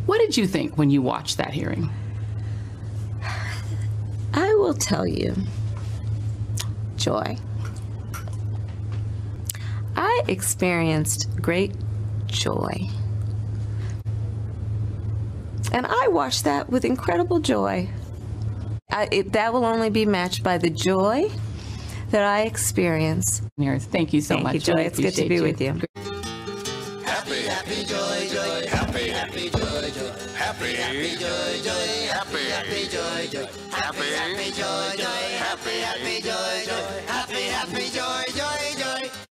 What did you think when you watched that hearing? I will tell you, joy. I experienced great joy. And I watched that with incredible joy. That will only be matched by the joy that I experience. Thank you so much. Thank you, Joy. It's good to be with you. Happy, happy, joy, joy. Happy, happy, joy, joy. Happy, happy, joy, joy. Happy, happy, joy, joy. Happy, happy, joy, joy. Happy, happy, joy, joy. Happy, happy, joy.